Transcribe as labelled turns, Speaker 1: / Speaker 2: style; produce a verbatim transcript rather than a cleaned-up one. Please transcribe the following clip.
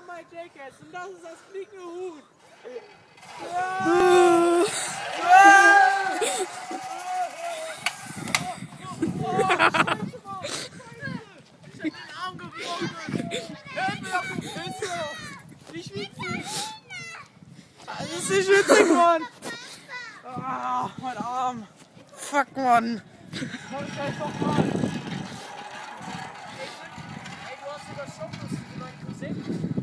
Speaker 1: My Jackass und das ist das fliegende Huhn. Ja. Ich hab den Arm gebrochen. Hör mir auf die Füße. Ich wieg dich. Das ist nicht witzig, Mann. Ah, mein Arm. Fuck, Mann. Komm ich gleich doch mal. Ey, du hast sogar Schocknuss für meinen Cousin.